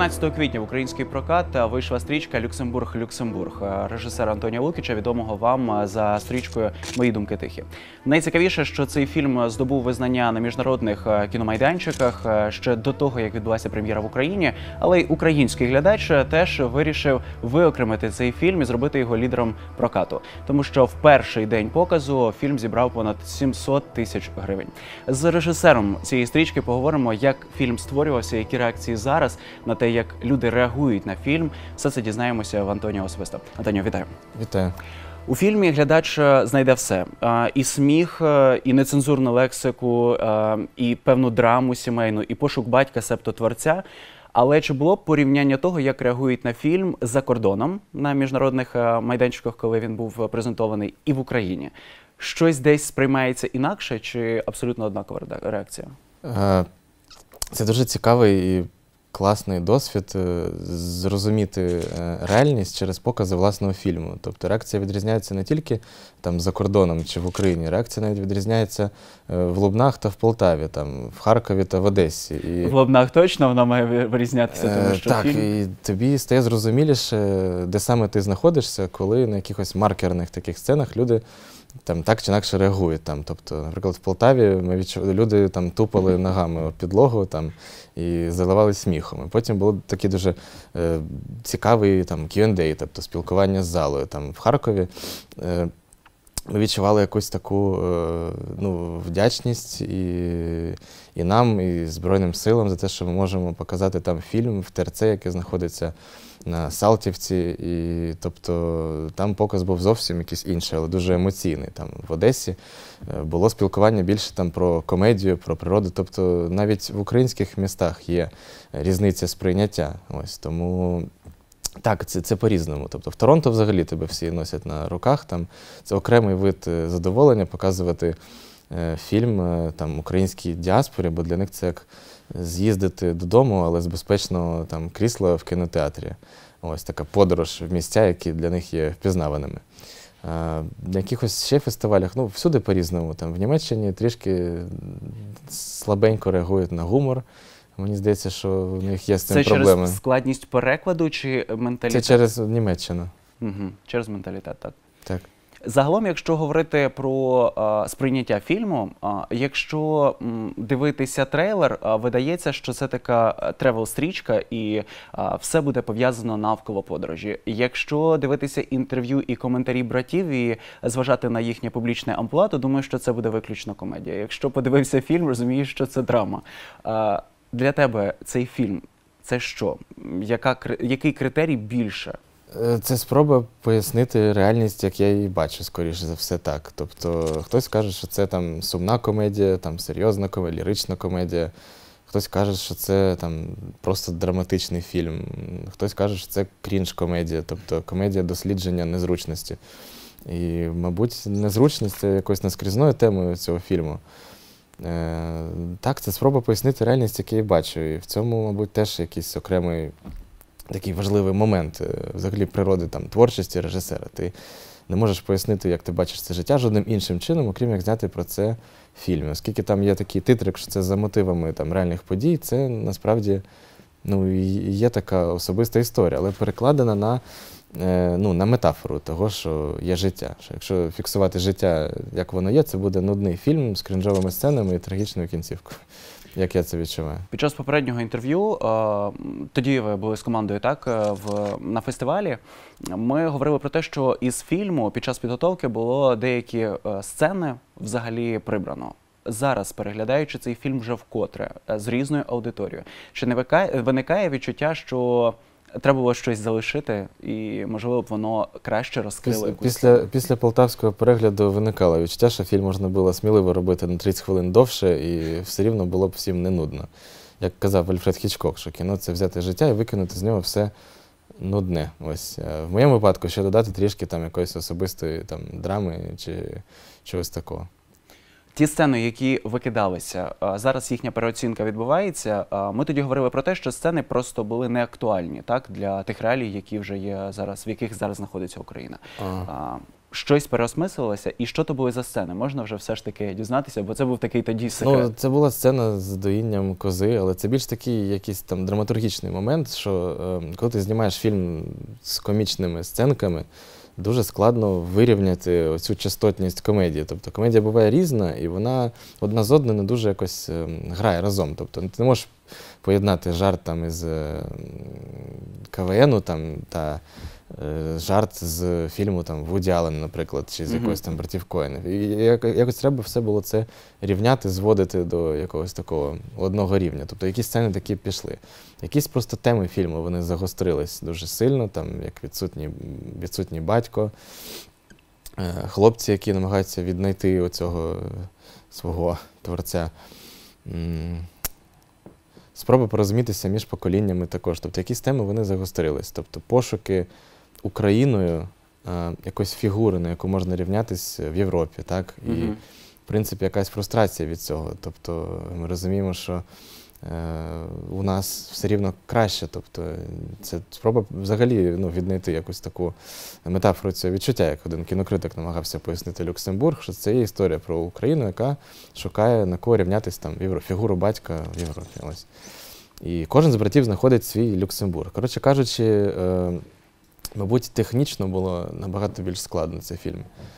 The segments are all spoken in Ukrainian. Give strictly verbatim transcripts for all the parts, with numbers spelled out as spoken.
чотирнадцятого квітня в український прокат вийшла стрічка «Люксембург. Люксембург» режисера Антонія Лукіча, відомого вам за стрічкою «Мої думки тихі». Найцікавіше, що цей фільм здобув визнання на міжнародних кіномайданчиках ще до того, як відбулася прем'єра в Україні, але й український глядач теж вирішив виокремити цей фільм і зробити його лідером прокату. Тому що в перший день показу фільм зібрав понад сімсот тисяч гривень. З режисером цієї стрічки поговоримо, як фільм створювався, які реакції зараз на те, як люди реагують на фільм. Все це дізнаємося в Антонія особисто. Антоніо, вітаю. Вітаю. У фільмі глядач знайде все. І сміх, і нецензурну лексику, і певну драму сімейну, і пошук батька, себто творця. Але чи було порівняння того, як реагують на фільм за кордоном, на міжнародних майданчиках, коли він був презентований, і в Україні? Щось десь сприймається інакше, чи абсолютно однакова реакція? Це дуже цікавий і класний досвід зрозуміти реальність через покази власного фільму. Тобто реакція відрізняється не тільки там за кордоном чи в Україні, реакція навіть відрізняється в Лубнах та в Полтаві, там, в Харкові та в Одесі. І... В Лубнах точно вона має вирізнятися, тому що так, фільм... і тобі стає зрозуміліше, де саме ти знаходишся, коли на якихось маркерних таких сценах люди там так чи інакше реагують. Там. Тобто, наприклад, в Полтаві ми відчули, люди там тупали ногами об підлогу там, і заливали сміхом. І потім був такий дуже е, цікавий там к'ю енд ей, тобто спілкування з залою. Там, в Харкові е, ми відчували якусь таку е, ну, вдячність і, і нам, і Збройним силам за те, що ми можемо показати там фільм в ТРЦ, який знаходиться на Салтівці, і, тобто, там показ був зовсім якийсь інший, але дуже емоційний. Там, в Одесі було спілкування більше там, про комедію, про природу, тобто навіть в українських містах є різниця сприйняття. Ось, тому так, це, це по-різному. Тобто, в Торонто взагалі тебе всі носять на руках, там, це окремий вид задоволення показувати е, фільм е, там, українській діаспорі, бо для них це як з'їздити додому, але з безпечного там, крісла в кінотеатрі. Ось така подорож в місця, які для них є впізнаваними. А, на якихось ще фестивалях, ну, всюди по-різному. Там, в Німеччині трішки слабенько реагують на гумор. Мені здається, що у них є з цим це проблеми. Це через складність перекладу чи менталітет? Це через Німеччину. Угу. Через менталітет, так. Так. Загалом, якщо говорити про а, сприйняття фільму, а, якщо м, дивитися трейлер, а, видається, що це така тревел-стрічка і а, все буде пов'язано навколо подорожі. Якщо дивитися інтерв'ю і коментарі братів і зважати на їхнє публічне амплуа, то думаю, що це буде виключно комедія. Якщо подивився фільм, розумієш, що це драма. А, для тебе цей фільм – це що? Яка, який критерій більше? Це спроба пояснити реальність, як я її бачу, скоріше за все так. Тобто хтось каже, що це там сумна комедія, там серйозна комедія, лірична комедія. Хтось каже, що це там просто драматичний фільм. Хтось каже, що це крінж-комедія, тобто комедія дослідження незручності. І, мабуть, незручність – це якоюсь наскрізною темою цього фільму. Е, так, це спроба пояснити реальність, яку я бачу. І в цьому, мабуть, теж якийсь окремий такий важливий момент взагалі природи там, творчості режисера. Ти не можеш пояснити, як ти бачиш це життя жодним іншим чином, окрім як зняти про це фільм. Оскільки там є такий титрик, що це за мотивами там, реальних подій, це насправді ну, є така особиста історія, але перекладена на, е, ну, на метафору того, що є життя. Що якщо фіксувати життя, як воно є, це буде нудний фільм з крінжовими сценами і трагічною кінцівкою. Як я це відчуваю? Під час попереднього інтерв'ю, тоді ви були з командою так, в, на фестивалі, ми говорили про те, що із фільму під час підготовки було деякі сцени взагалі прибрано. Зараз, переглядаючи цей фільм вже вкотре, з різною аудиторією, чи не виникає відчуття, що треба було щось залишити і, можливо, б воно краще розкрило якусь після, після полтавського перегляду виникало відчуття, що фільм можна було сміливо робити на тридцять хвилин довше, і все рівно було б всім не нудно. Як казав Альфред Хічкок, що кіно – це взяти життя і викинути з нього все нудне. Ось. В моєму випадку ще додати трішки там, якоїсь особистої там, драми чи чогось такого. Ті сцени, які викидалися, зараз їхня переоцінка відбувається. Ми тоді говорили про те, що сцени просто були неактуальні так, для тих реалій, які вже є зараз, в яких зараз знаходиться Україна. Ага. щось переосмислилося, і що то були за сцени? Можна вже все ж таки дізнатися, бо це був такий тоді секрет. Ну, це була сцена з доїнням кози, але це більш такий якийсь там драматургічний момент, що е, коли ти знімаєш фільм з комічними сценками, дуже складно вирівняти оцю частотність комедії. Тобто комедія буває різна, і вона одна з одною не дуже якось е, грає разом. Тобто ти не можеш поєднати жарт там із е, КВНу там, та е, жарт з фільму там Вуді Аллена, наприклад, чи з Мгм. якогось там «Братів Коенів». І як- якось треба все було це рівняти, зводити до якогось такого одного рівня. Тобто якісь сцени такі пішли. Якісь просто теми фільму, вони загострились дуже сильно, там як відсутній, відсутній батько, е, хлопці, які намагаються віднайти оцього свого творця. М, Спроба порозумітися між поколіннями також. Тобто якісь теми вони загострились. Тобто пошуки Україною е, якоїсь фігури, на яку можна рівнятись в Європі, так? І, Мгм. в принципі, якась фрустрація від цього. Тобто ми розуміємо, що е, у нас все рівно краще. Тобто це спроба взагалі ну, віднайти якусь таку метафору цього відчуття, як один кінокритик намагався пояснити Люксембург, що це є історія про Україну, яка шукає на кого рівнятись там в Європі, фігуру батька в Європі. Ось. І кожен з братів знаходить свій Люксембург. Коротше кажучи, е, мабуть, технічно було набагато більш складно цей фільм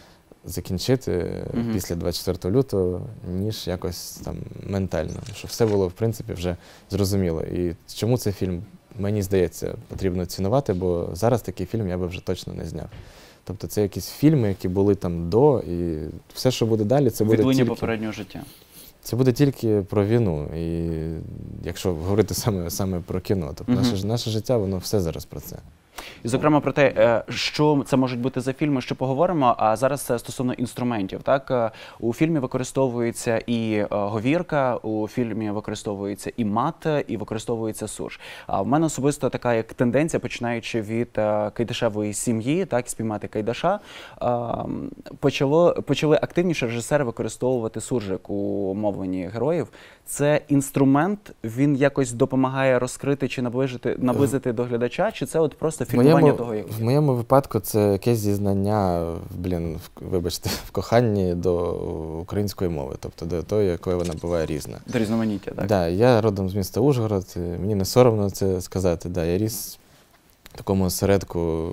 закінчити Мгм. після двадцять четвертого лютого, ніж якось там ментально. Що все було, в принципі, вже зрозуміло. І чому цей фільм, мені здається, потрібно цінувати, бо зараз такий фільм я би вже точно не зняв. Тобто це якісь фільми, які були там до, і все, що буде далі, це буде Відлуння тільки... попереднього життя. Це буде тільки про війну, і якщо говорити саме, саме про кіно, тобто Мгм. наше, ж- наше життя, воно все зараз про це. І, зокрема, про те, е, що це можуть бути за фільми, ще поговоримо. А зараз це стосовно інструментів. Так, Е, у фільмі використовується і е, говірка, у фільмі використовується і мат, і використовується суш. А в мене особисто така як тенденця, починаючи від е, Кайдашевої сім'ї, так, спіймати Кайдаша, е, м, почало почали активніше режисери використовувати суржик у мовленні героїв. Це інструмент, він якось допомагає розкрити чи наближити наблизити до глядача, чи це от просто В фільмування моєму, того, як в моєму випадку це якесь зізнання, в- блін, в- вибачте, в коханні до української мови, тобто до тої, якою вона буває різна. до різноманіття, так? Да, я родом з міста Ужгород, і мені не соромно це сказати. Да, я ріс в такому осередку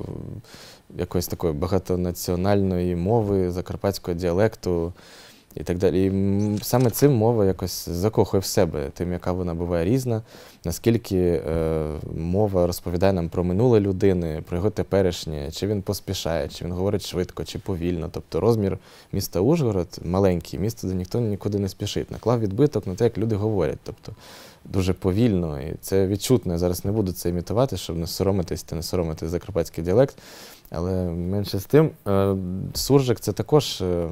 якоїсь такої багатонаціональної мови, закарпатського діалекту і так далі. І м, саме цим мова якось закохує в себе, тим, яка вона буває різна, наскільки е, мова розповідає нам про минуле людини, про його теперішнє, чи він поспішає, чи він говорить швидко, чи повільно. Тобто розмір міста Ужгород маленький, місто, де ніхто нікуди не спішить, наклав відбиток на те, як люди говорять. Тобто дуже повільно, і це відчутно. Я зараз не буду це імітувати, щоб не соромитись та не соромити закарпатський діалект, але менше з тим, е, суржик – це також е,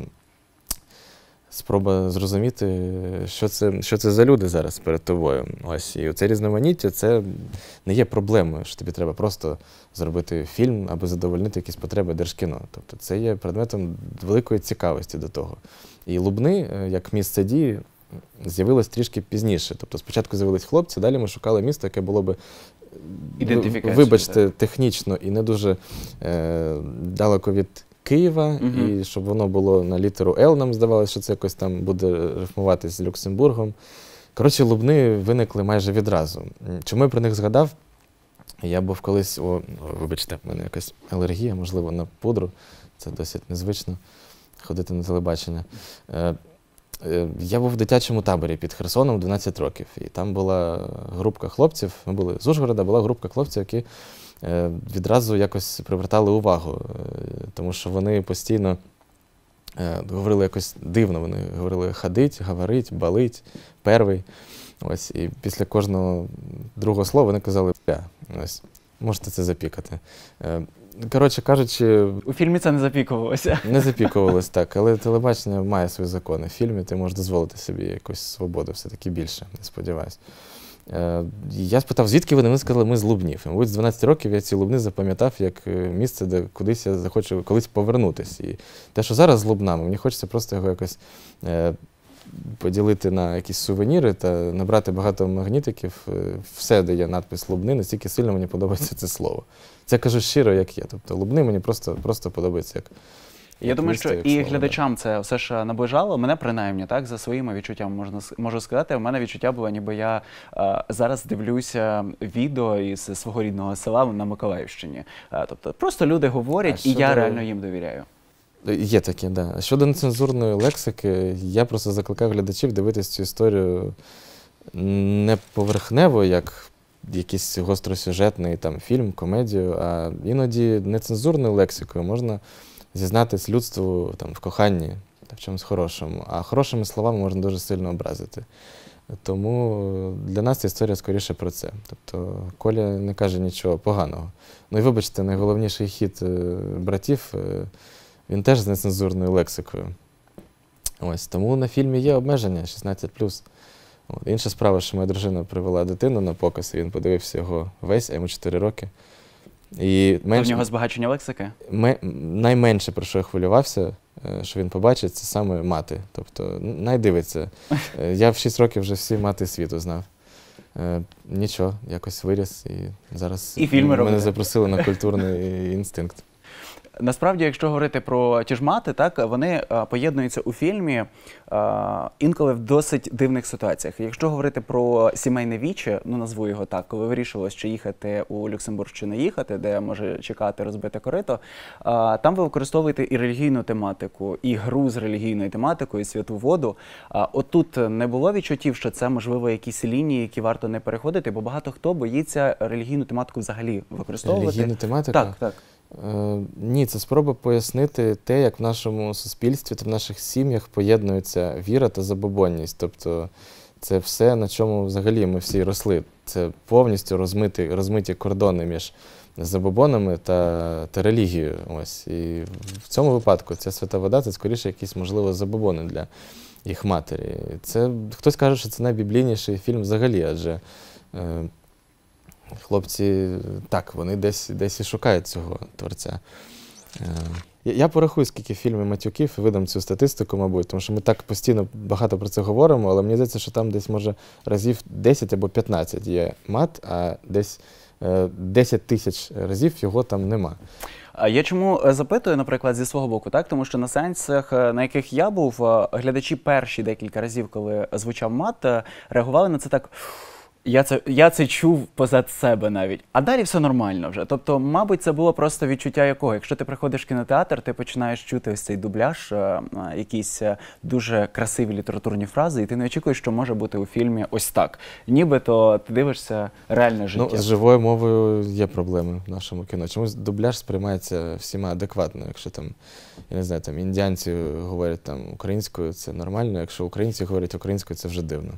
спроба зрозуміти, що це, що це за люди зараз перед тобою. Ось, і це різноманіття, це не є проблемою, що тобі треба просто зробити фільм, аби задовольнити якісь потреби Держкіно. Тобто це є предметом великої цікавості до того. І Лубни, е, як місце дії, з'явилось трішки пізніше. Тобто спочатку з'явились хлопці, далі ми шукали місто, яке було би, Ідентифікацію, вибачте, так. технічно і не дуже е, далеко від Києва, Мгм. і щоб воно було на літеру Л, нам здавалося, що це якось там буде рифмуватись з Люксембургом. Коротше, Лубни виникли майже відразу. М, Чому я про них згадав? Я був колись, о, о, вибачте, в мене якась алергія, можливо, на пудру. Це досить незвично ходити на телебачення. Е, е, Я був в дитячому таборі під Херсоном дванадцять років, і там була групка хлопців, ми були з Ужгорода, була група хлопців, які е, відразу якось привертали увагу, е, тому що вони постійно е, говорили якось дивно, вони говорили ходить, говорить, балить, первий. Ось, і після кожного другого слова вони казали «бля». Ось, можете це запікати. Е, Коротше кажучи, У фільмі це не запікувалося. не запікувалось так, але телебачення має свої закони. В фільмі ти можеш дозволити собі якусь свободу, все-таки більше, не сподіваюся. Е, Я спитав, звідки вони? Вони сказали, ми з Лубнів. І, мабуть, з дванадцяти років я ці Лубни запам'ятав як е, місце, де кудись я захочу колись повернутися. І те, що зараз з Лубнами, мені хочеться просто його якось е, поділити на якісь сувеніри та набрати багато магнітиків. Е, Все, де є надпис Лубни, настільки сильно мені подобається це слово. Це кажу щиро, як є. Тобто Лубни мені просто, просто подобається як Я думаю, що як і слово, глядачам це все ж наближало. Мене принаймні, так, за своїми відчуттями можна, с- можу сказати. У мене відчуття було, ніби я е, зараз дивлюся відео із свого рідного села на Миколаївщині. Е, тобто просто люди говорять, А і я щодо- реально їм довіряю. Є такі, так. Да. Щодо нецензурної лексики, я просто закликаю глядачів дивитися цю історію не поверхнево, як якийсь гостросюжетний там, фільм, комедію, а іноді нецензурною лексикою можна зізнатись людству там, в коханні та в чомусь хорошому, а хорошими словами можна дуже сильно образити. Тому для нас ця історія скоріше про це. Тобто Коля не каже нічого поганого. Ну і вибачте, найголовніший хіт е, братів, е, він теж з нецензурною лексикою. Ось, тому на фільмі є обмеження шістнадцять плюс. От. Інша справа, що моя дружина привела дитину на показ, і він подивився його весь, а йому чотири роки. І В менш... нього збагачення лексики? Ме- Найменше, про що я хвилювався, е, що він побачить, це саме мати. Тобто, найдивиться. Е, Я в шість років вже всі мати світу знав. Е, Нічого, якось виріс, і зараз І фільми мене робите. запросили на культурний інстинкт. Насправді, якщо говорити про ті ж мати, так, вони а, поєднуються у фільмі а, інколи в досить дивних ситуаціях. Якщо говорити про сімейне віче, ну назву його так, коли вирішилось, чи їхати у Люксембург, чи не їхати, де може чекати розбите корито, а, там ви використовуєте і релігійну тематику, і гру з релігійною тематикою, і святу воду. А, отут не було відчуттів, що це, можливо, якісь лінії, які варто не переходити, бо багато хто боїться релігійну тематику взагалі використовувати. Релігійну тематику? Так, так. Е, Ні, це спроба пояснити те, як в нашому суспільстві та в наших сім'ях поєднується віра та забобонність. Тобто це все, на чому взагалі ми всі росли. Це повністю розмиті, розмиті кордони між забобонами та, та релігією. Ось. І в цьому випадку ця свята вода – це скоріше якісь, можливо, забобони для їх матері. Це, хтось каже, що це найбіблійніший фільм взагалі, адже е, хлопці, так, вони десь, десь і шукають цього творця. Е, Я, я порахую, скільки фільмів матюків, і видам цю статистику, мабуть, тому що ми так постійно багато про це говоримо, але мені здається, що там десь, може, разів десять або п'ятнадцять є мат, а десь е, десять тисяч разів його там нема. А я чому е, запитую, наприклад, зі свого боку, так? Тому що на сеансах, е, на яких я був, е, глядачі перші декілька разів, коли звучав мат, е, реагували на це так. Я це, я це чув позад себе навіть. А далі все нормально вже. Тобто, мабуть, це було просто відчуття якого. Якщо ти приходиш в кінотеатр, ти починаєш чути ось цей дубляж, е, е, якісь е, дуже красиві літературні фрази, і ти не очікуєш, що може бути у фільмі ось так. Нібито ти дивишся реальне життя. Ну, з живою мовою є проблеми в нашому кіно. Чомусь дубляж сприймається всіма адекватно. Якщо там, я не знаю, там індіанці говорять там українською, це нормально. Якщо українці говорять українською, це вже дивно.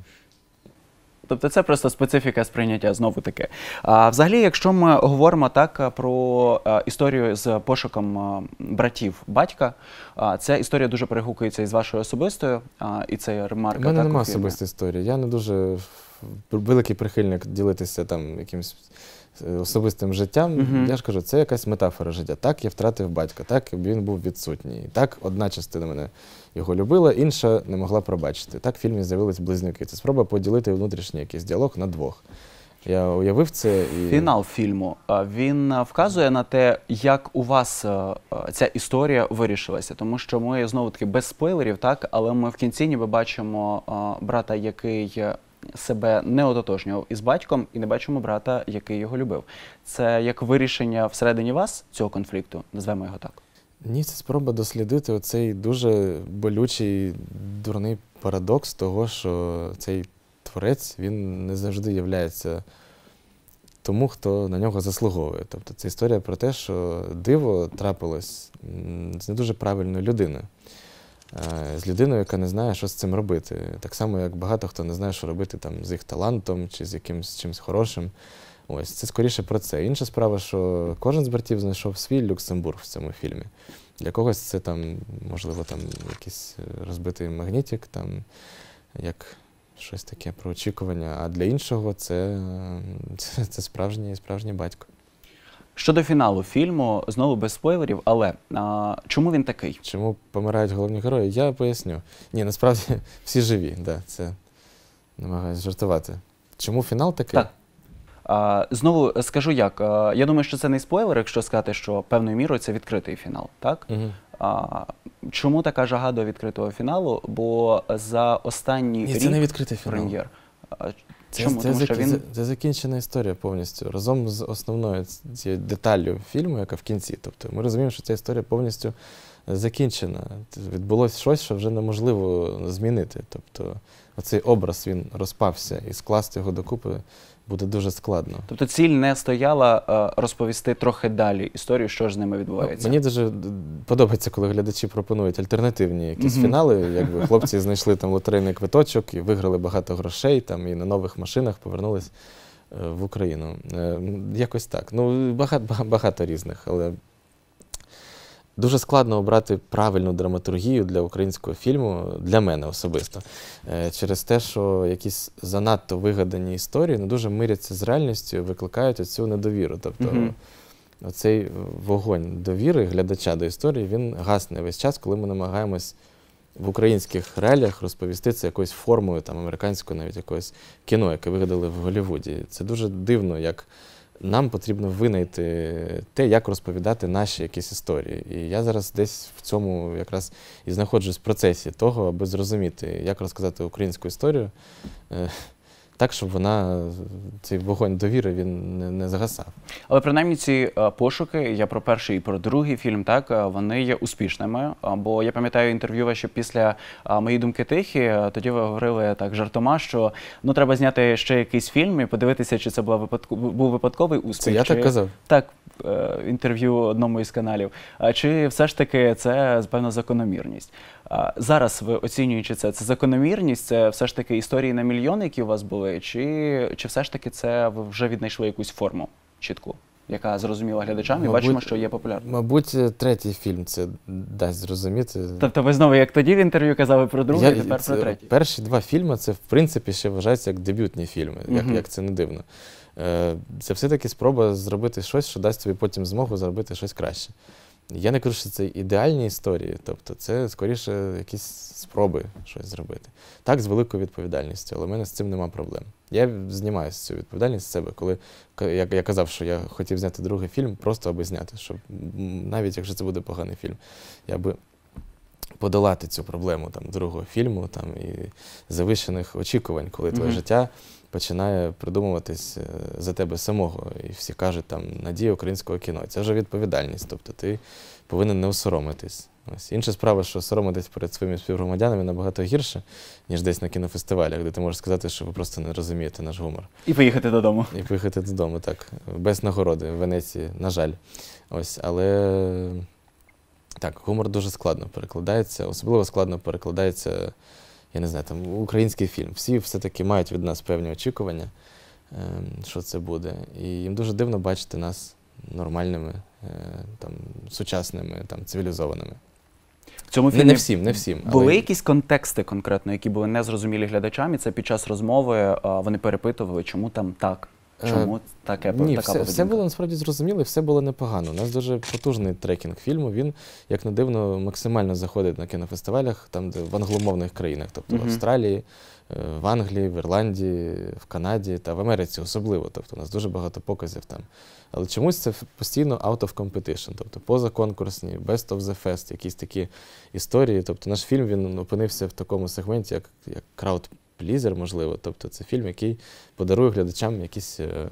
Тобто це просто специфіка сприйняття, знову таки. А взагалі, якщо ми говоримо так про а, історію з пошуком а, братів батька, а, ця історія дуже перегукується із вашою особистою, а, і це ремарка. У мене так, немає у фільмі. особистої історії. Я не дуже великий прихильник ділитися там якимось особистим життям. Мгм. Я ж кажу, це якась метафора життя. Так, я втратив батька, так, він був відсутній. Так, одна частина мене його любила, інша не могла пробачити. Так в фільмі з'явились близнюки. Це спроба поділити внутрішній якийсь діалог на двох. Я уявив це і... Фінал фільму, а, він а, вказує на те, як у вас а, а, ця історія вирішилася. Тому що ми, знову-таки, без спойлерів, так, але ми в кінці ніби бачимо а, брата, який а, себе не ототожнював із батьком, і не бачимо брата, який його любив. Це як вирішення всередині вас цього конфлікту, назвемо його так. Ні, це спроба дослідити оцей дуже болючий, дурний парадокс того, що цей творець, він не завжди являється тому, хто на нього заслуговує. Тобто це історія про те, що диво трапилось м, з не дуже правильною людиною. Е, З людиною, яка не знає, що з цим робити. Так само, як багато хто не знає, що робити там, з їх талантом чи з якимось чимось хорошим. Ось, це скоріше про це. Інша справа, що кожен з братів знайшов свій Люксембург в цьому фільмі. Для когось це там, можливо, там якийсь розбитий магнітик, там, як щось таке про очікування, а для іншого це, це, це справжній, справжній батько. Щодо фіналу фільму, знову без спойлерів, але а, чому він такий? Чому помирають головні герої? Я поясню. Ні, насправді всі живі, да, це намагаюся жартувати. Чому фінал такий? Так. А, знову скажу як. А, я думаю, що це не спойлер, якщо сказати, що певною мірою це відкритий фінал, так? Угу. А, чому така жага до відкритого фіналу? Бо за останній Ні, рік це не відкритий фінал. прем'єр. А, Це, чому? це, Тому це, що він... це, це закінчена історія повністю, разом з основною цією деталлю фільму, яка в кінці. Тобто ми розуміємо, що ця історія повністю закінчена. Відбулося щось, що вже неможливо змінити. Тобто оцей образ, він розпався, і скласти його докупи буде дуже складно. Тобто ціль не стояла е, розповісти трохи далі історію, що ж з ними відбувається? Мені дуже подобається, коли глядачі пропонують альтернативні якісь Мгм. фінали. Якби хлопці знайшли там лотерейний квиточок і виграли багато грошей, там, і на нових машинах повернулись е, в Україну. Е, якось так. Ну, багато, багато різних, але дуже складно обрати правильну драматургію для українського фільму, для мене особисто. Е, через те, що якісь занадто вигадані історії не дуже миряться з реальністю, викликають оцю недовіру. Тобто Мгм. оцей вогонь довіри глядача до історії, він гасне весь час, коли ми намагаємось в українських реаліях розповісти це якоюсь формою, там, американською навіть якогось кіно, яке вигадали в Голлівуді. Це дуже дивно, як нам потрібно винайти те, як розповідати наші якісь історії. І я зараз десь в цьому якраз і знаходжусь в процесі того, аби зрозуміти, як розказати українську історію е, так, щоб вона, цей вогонь довіри, він не, не загасав. Але принаймні ці е, пошуки, я про перший і про другий фільм, так, е, вони є успішними. А, Бо я пам'ятаю інтерв'ю ваше після е, «Мої думки тихі», е, тоді ви говорили так жартома, що ну треба зняти ще якийсь фільм і подивитися, чи це була випадко, був випадковий успіх. Це я чи... так казав? Так, е, інтерв'ю одному із каналів. А чи все ж таки це, певна, закономірність? А зараз ви оцінюючи це, це закономірність, це все ж таки історії на мільйон, які у вас були, чи, чи все ж таки це ви вже віднайшли якусь форму чітку, яка зрозуміла глядачам, і Мабуть, бачимо, що є популярною? Мабуть, третій фільм це дасть зрозуміти. Тобто ви знову, як тоді в інтерв'ю казали про другий, Я- тепер це- про третій. Перші два фільми, це в принципі ще вважається як дебютні фільми, як, Мгм. як це не дивно. Е, Це все-таки спроба зробити щось, що дасть тобі потім змогу зробити щось краще. Я не кажу, що це ідеальні історії, тобто це скоріше якісь спроби щось зробити. Так, з великою відповідальністю, але в мене з цим нема проблем. Я знімаю цю відповідальність з себе, коли к- я, я казав, що я хотів зняти другий фільм, просто аби зняти, щоб м, навіть якщо це буде поганий фільм, я би подолати цю проблему там, другого фільму там, і завищених очікувань, коли твоє Мгм. життя починає придумуватись е, за тебе самого. І всі кажуть, там, надія українського кіно. Це вже відповідальність, тобто ти повинен не осоромитись. Ось. Інша справа, що соромитись перед своїми співгромадянами набагато гірше, ніж десь на кінофестивалях, де ти можеш сказати, що ви просто не розумієте наш гумор. І поїхати додому. І поїхати додому, так, без нагороди в Венеції, на жаль. Ось, але так, гумор дуже складно перекладається, особливо складно перекладається, я не знаю, там, український фільм. Всі все-таки мають від нас певні очікування, ем, що це буде. І їм дуже дивно бачити нас нормальними, е, там, сучасними, там, цивілізованими. В цьому Не, фільмі не всім, не всім. були але- якісь контексти конкретно, які були незрозумілі глядачам, і це під час розмови а, вони перепитували, чому там так, чому таке, Ні, така все, поведінка? все було насправді зрозуміло, і все було непогано. У нас дуже потужний трекінг фільму. Він, як не дивно, максимально заходить на кінофестивалях, там, де в англомовних країнах, тобто Мгм. в Австралії, е, в Англії, в Ірландії, в Канаді та в Америці особливо. Тобто у нас дуже багато показів там. Але чомусь це постійно out of competition, тобто позаконкурсні, best of the fest, якісь такі історії. Тобто наш фільм, він опинився в такому сегменті, як, як crowd-pleaser, можливо. Тобто це фільм, який подарує глядачам якісь, е,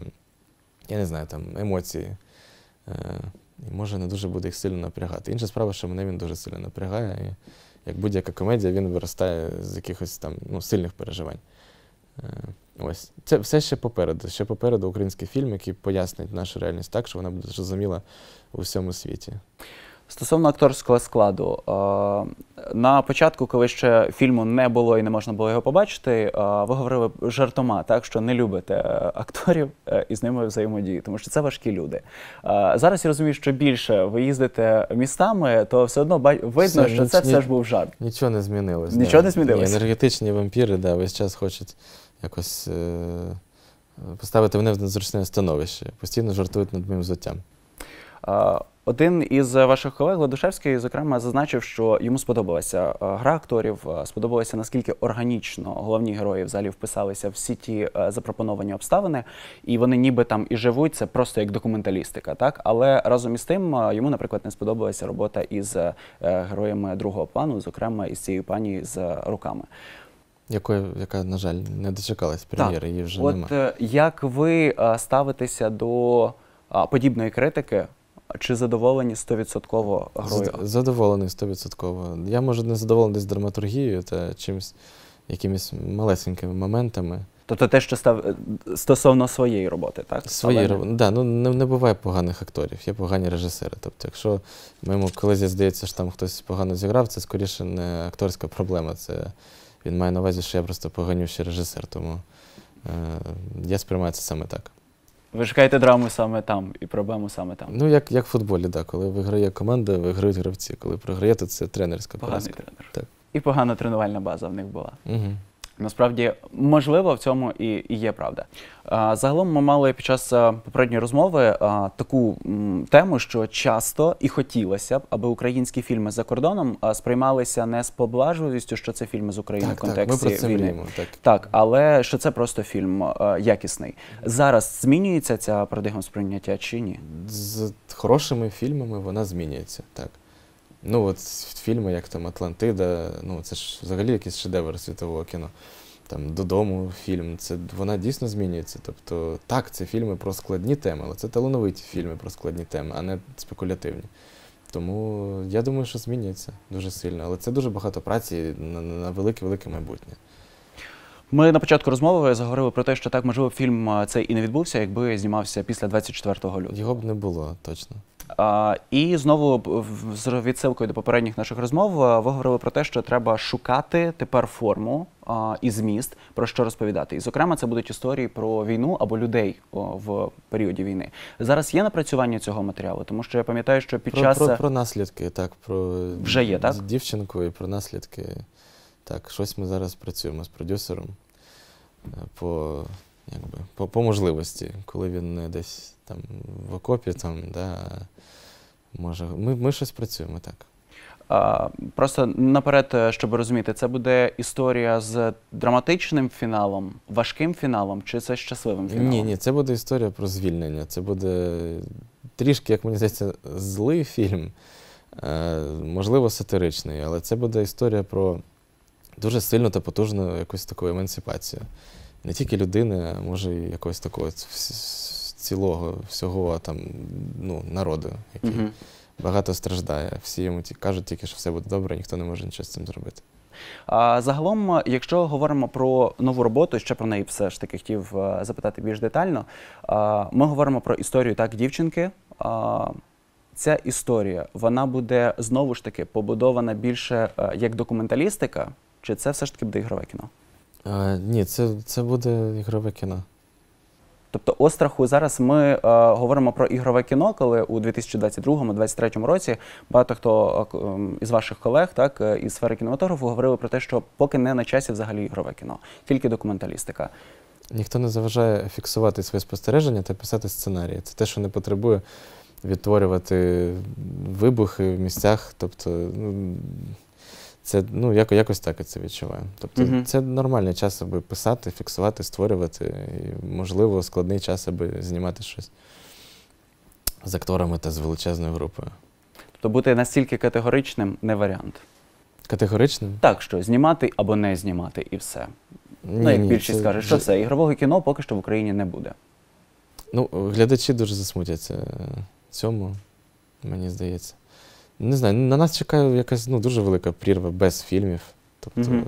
я не знаю, там, емоції. Е, І може не дуже буде їх сильно напрягати. Інша справа, що мене він дуже сильно напрягає. І як будь-яка комедія, він виростає з якихось там ну, сильних переживань. Е, Ось. Це все ще попереду. Ще попереду український фільм, який пояснить нашу реальність так, що вона буде зрозуміла у всьому світі. Стосовно акторського складу, е, на початку, коли ще фільму не було і не можна було його побачити, е, ви говорили жартома, так, що не любите е, акторів е, і з ними взаємодію, тому що це важкі люди. Е, Зараз я розумію, що більше ви їздите містами, то все одно ба- видно, Все, що ні- це ні- все ж був жарт. Нічого не змінилось. Нічого да. не змінилось? Ні, енергетичні вампіри, да, весь час хочуть якось е- поставити мене в незручне становище. Постійно жартують над моїм взуттям. Е, Один із ваших колег, Ладушевський, зокрема, зазначив, що йому сподобалася е, гра акторів, е, сподобалося, наскільки органічно головні герої взагалі вписалися в всі ті е, запропоновані обставини, і вони ніби там і живуть, це просто як документалістика, так? Але разом із тим е, йому, наприклад, не сподобалася робота із е, героями другого плану, зокрема із цією пані з руками. Якої, яка, на жаль, не дочекалась прем'єри, її вже От нема. е, як ви е, ставитеся до е, подібної критики? Чи задоволені сто відсотків грою? Зад- Задоволений сто відсотків. Я, може, не задоволений десь драматургією та чимось, якимись малесенькими моментами. Тобто те, що став стосовно своєї роботи, так? Свої Але... роботи. Да, ну, не, не буває поганих акторів, є погані режисери. Тобто, якщо моєму колезі здається, що там хтось погано зіграв, це скоріше не акторська проблема. Це він має на увазі, що я просто поганющий режисер. Тому е, я сприймаю це саме так. Ви шукаєте драму саме там і проблему саме там. Ну, як, як в футболі, да. Коли виграє команда, виграють гравці. Коли програє, то це тренерська Поганий поразка. тренер. Так. І погана тренувальна база в них була. Угу. Насправді, можливо, в цьому і, і є правда. А, загалом ми мали під час а, попередньої розмови а, таку м, тему, що часто і хотілося б, аби українські фільми за кордоном а, сприймалися не з поблажливістю, що це фільми з України Так, в контексті так, ми про це війни. мріємо. Так. Так, але що це просто фільм а, якісний. Зараз змінюється ця парадигма сприйняття чи ні? З хорошими фільмами вона змінюється, так. Ну, от фільми, як там «Атлантида», ну, це ж взагалі якийсь шедевр світового кіно. Там «Додому» фільм, це, вона дійсно змінюється. Тобто, так, це фільми про складні теми, але це талановиті фільми про складні теми, а не спекулятивні. Тому я думаю, що змінюється дуже сильно. Але це дуже багато праці на, на велике-велике майбутнє. Ми на початку розмови заговорили про те, що так, можливо, фільм цей і не відбувся, якби знімався після двадцять четвертого лютого. Його б не було, точно. А, і знову в- з відсилкою до попередніх наших розмов а, ви говорили про те, що треба шукати тепер форму а, і зміст, про що розповідати. І, зокрема, це будуть історії про війну або людей о, в періоді війни. Зараз є напрацювання цього матеріалу, тому що я пам'ятаю, що під Про, час... про, про наслідки, так, про Вже є, так? дівчинку і про наслідки. Так, щось ми зараз працюємо з продюсером е, по, якби, по, по можливості, коли він не десь там в окопі, там, да, може, ми, ми щось працюємо, так. А, просто наперед, щоб розуміти, це буде історія з драматичним фіналом, важким фіналом, чи це щасливим фіналом? Ні, ні, це буде історія про звільнення, це буде трішки, як мені здається, злий фільм, е, можливо, сатиричний, але це буде історія про дуже сильну та потужну якусь таку емансипацію. Не тільки людини, а може і якогось такого цілого, всього там, ну, народу, який Угу. багато страждає. Всі йому ті, кажуть тільки, що все буде добре, ніхто не може нічого з цим зробити. А, загалом, якщо говоримо про нову роботу, ще про неї все ж таки хотів а, запитати більш детально, а, ми говоримо про історію так дівчинки. А, ця історія, вона буде знову ж таки побудована більше а, як документалістика, чи це все ж таки буде ігрове кіно? А, ні, це, це буде ігрове кіно. Тобто остраху зараз ми е, говоримо про ігрове кіно, коли у дві тисячі двадцять другому - двадцять третьому році багато хто е, м, із ваших колег, так, е, із сфери кінематографу говорили про те, що поки не на часі взагалі ігрове кіно, тільки документалістика. Ніхто не заважає фіксувати свої спостереження та писати сценарії. Це те, що не потребує відтворювати вибухи в місцях. Тобто, ну, це, ну, яко, якось так я це відчуваю. Тобто, Мгм. це нормальний час, аби писати, фіксувати, створювати. І, можливо, складний час, аби знімати щось з акторами та з величезною групою. Тобто бути настільки категоричним не варіант. Категоричним? Так, що знімати або не знімати і все. Ні, Ну, як ні, більшість це- каже, що все, ігрового кіно поки що в Україні не буде. Ну, глядачі дуже засмутяться цьому, мені здається. Не знаю, на нас чекає якась, ну, дуже велика прірва без фільмів, тобто, Мгм.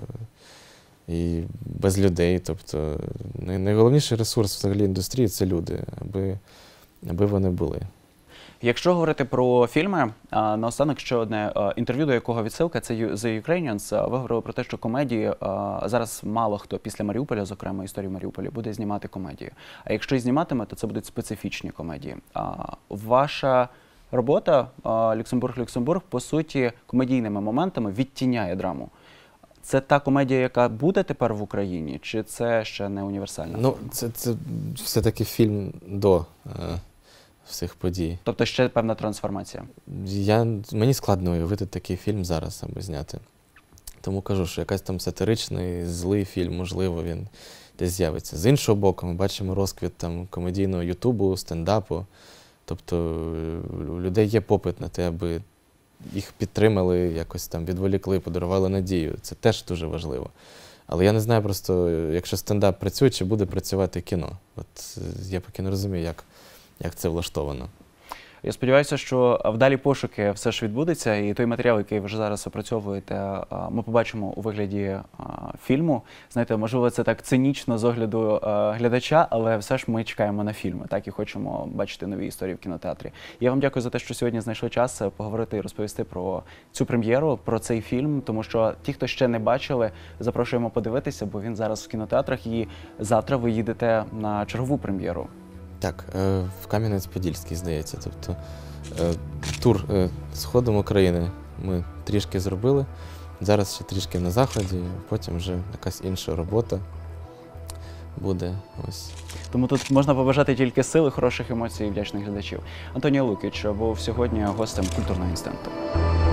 і без людей. Тобто, най- найголовніший ресурс взагалі індустрії – це люди, аби, аби вони були. Якщо говорити про фільми, а, наостанок ще одне а, інтерв'ю, до якого відсилка, це Ю- The Ukrainians. А, Ви говорили про те, що комедії а, зараз мало хто після Маріуполя, зокрема історії Маріуполя, буде знімати комедію. А якщо і зніматиме, то це будуть специфічні комедії. А, Ваша робота а, Люксембург-Люксембург, по суті, комедійними моментами відтіняє драму. Це та комедія, яка буде тепер в Україні, чи це ще не універсальна? Ну, це, це все-таки фільм до е, всіх подій. Тобто ще певна трансформація. Я, мені складно уявити такий фільм зараз аби зняти. Тому кажу, що якась там сатиричний, злий фільм, можливо, він десь з'явиться. З іншого боку, ми бачимо розквіт там комедійного ютубу, стендапу. Тобто у людей є попит на те, аби їх підтримали, якось там відволікли, подарували надію. Це теж дуже важливо. Але я не знаю просто, якщо стендап працює, чи буде працювати кіно. От я поки не розумію, як, як це влаштовано. Я сподіваюся, що вдалі пошуки все ж відбудеться, і той матеріал, який ви вже зараз опрацьовуєте, ми побачимо у вигляді фільму. Знаєте, можливо, це так цинічно з огляду глядача, але все ж ми чекаємо на фільми, так, і хочемо бачити нові історії в кінотеатрі. Я вам дякую за те, що сьогодні знайшли час поговорити і розповісти про цю прем'єру, про цей фільм, тому що ті, хто ще не бачили, запрошуємо подивитися, бо він зараз в кінотеатрах, і завтра ви їдете на чергову прем'єру. Так, в Кам'янець-Подільський, здається. Тобто тур сходом України ми трішки зробили, зараз ще трішки на Заході, потім вже якась інша робота буде. Ось. Тому тут можна побажати тільки сили, хороших емоцій і вдячних глядачів. Антоній Лукіч був сьогодні гостем культурного інституту.